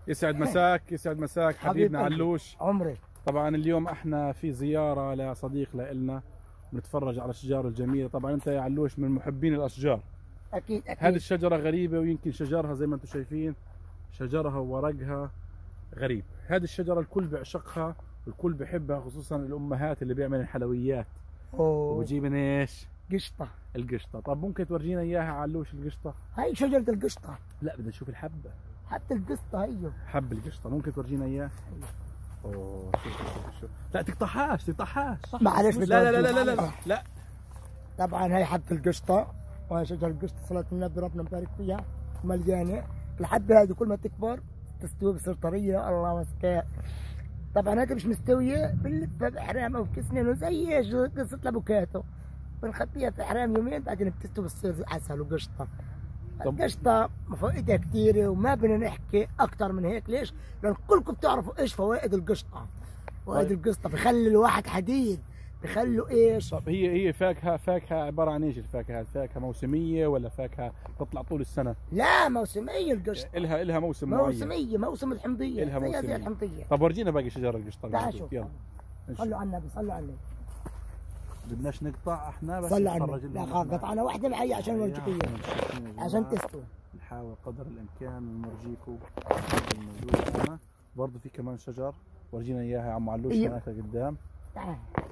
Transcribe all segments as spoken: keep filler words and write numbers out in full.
يسعد مساك، يسعد مساك حبيبنا علوش. عمري. طبعا اليوم احنا في زياره لصديق لنا، بنتفرج على الاشجار الجميله. طبعا انت يا علوش من محبين الاشجار. اكيد اكيد. هذه الشجره غريبه، ويمكن شجرها زي ما انتم شايفين شجرها وورقها غريب. هذه الشجره الكل بيعشقها والكل بحبها، خصوصا الامهات اللي بيعملوا الحلويات. اوه. وبجيب من ايش؟ قشطه. القشطه. طب ممكن تورجينا اياها علوش القشطه؟ هاي شجره القشطه. لا بدنا نشوف الحبه. حتى القشطه هيو. حب القشطه ممكن تورجينا اياه؟ اوه شوف شوف شوف. لا تقطعهاش تقطعهاش. معلش. لا لا لا لا لا لا, لا. طبعا هاي حبه القشطه، وهي شجره القشطه صلاه النبي ربنا مبارك فيها ومليانه. الحبه هذه كل ما تكبر تستوي بتصير طريه. الله مسكها. طبعا هذه مش مستويه بنلفها بحرام او بكسنين وزي ايش قصه لابوكاتو، بنخبيها في حرام يومين بعدين بتستوي بتصير عسل وقشطه. القشطه فوائدها كثيره وما بدنا نحكي اكثر من هيك. ليش؟ لان كلكم بتعرفوا ايش فوائد القشطه. فوائد القشطه بخلي الواحد حديد، بخلوا ايش؟ طب هي هي فاكهه فاكهه عباره عن ايش الفاكهه؟ فاكهه موسميه ولا فاكهه تطلع طول السنه؟ لا موسميه القشطه. الها الها موسم معين. موسميه، موسم الحمضيه. الها موسميه زي الحمضيه. طب ورجينا باقي شجر القشطه. تعال شوف. يلا صلوا على النبي، صلوا على النبي. بدناش نقطع احنا بس صلوا على النبي. لا خلاص قطعنا واحده معي عشان نورجيك اياها عشان تستوي. نحاول قدر الامكان نورجيكم الموجود هنا. برضه في كمان شجر ورجينا اياها يا عم علوش هناك قدام. تعال.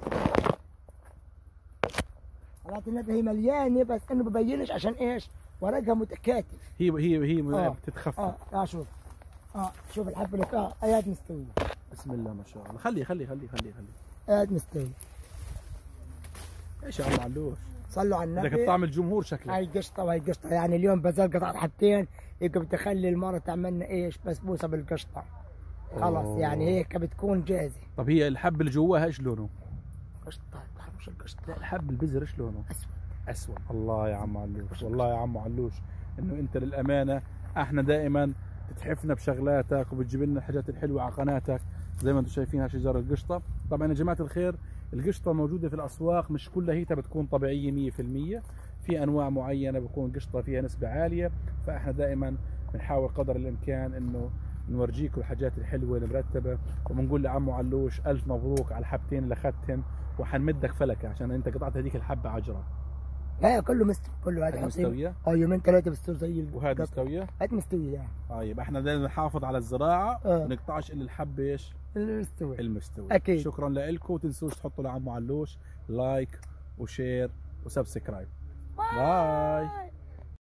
صلاة النبي هي مليانه بس انه ببينش عشان ايش؟ ورقها متكاتف. هي هي هي آه. بتتخفف. اه اه شوف. اه شوف الحبه لك. اه ايات مستويه. بسم الله ما شاء الله. خلي خلي خلي خلي خلي ايات مستويه. ايش يا عم علوش؟ صلوا على النبي. بدك تطعم الجمهور شكلك. هاي قشطه وهي قشطه، يعني اليوم بزار قطعت حبتين يبقى بدي اخلي المره تعمل لنا ايش؟ بسبوسه بالقشطه. خلص أوه. يعني هيك بتكون جاهزه. طب هي الحب اللي جواها ايش لونه؟ قشطه. بتعرفوش القشطه؟ لا الحب البذر ايش لونه؟ اسود. اسود. الله يا عم علوش، والله يا عم علوش انه انت للامانه احنا دائما بتتحفنا بشغلاتك وبتجيب لنا الحاجات الحلوه على قناتك. زي ما انتم شايفين هاي شجر القشطه. طبعا يا جماعه الخير القشطه موجوده في الاسواق، مش كلها هي بتكون طبيعيه مية في المية. في انواع معينه بكون القشطه فيها نسبه عاليه، فاحنا دائما بنحاول قدر الامكان انه نورجيكم الحاجات الحلوه المرتبه. وبنقول لعمو علوش الف مبروك على الحبتين اللي اخذتهم، وحنمدك فلكه عشان انت قطعت هذيك الحبه عجره. لا كله مستوي. كله هذا مستويه. اه يومين ثلاثه بتصير زي ال وهذه مستويه؟ هذه مستويه يعني. طيب احنا دائما نحافظ على الزراعه آه. ما نقطعش الا الحب ايش؟ المستوي. المستوي. اكيد. شكرا لكم، وتنسوش تحطوا لعمو علوش لايك وشير وسبسكرايب. باي, باي.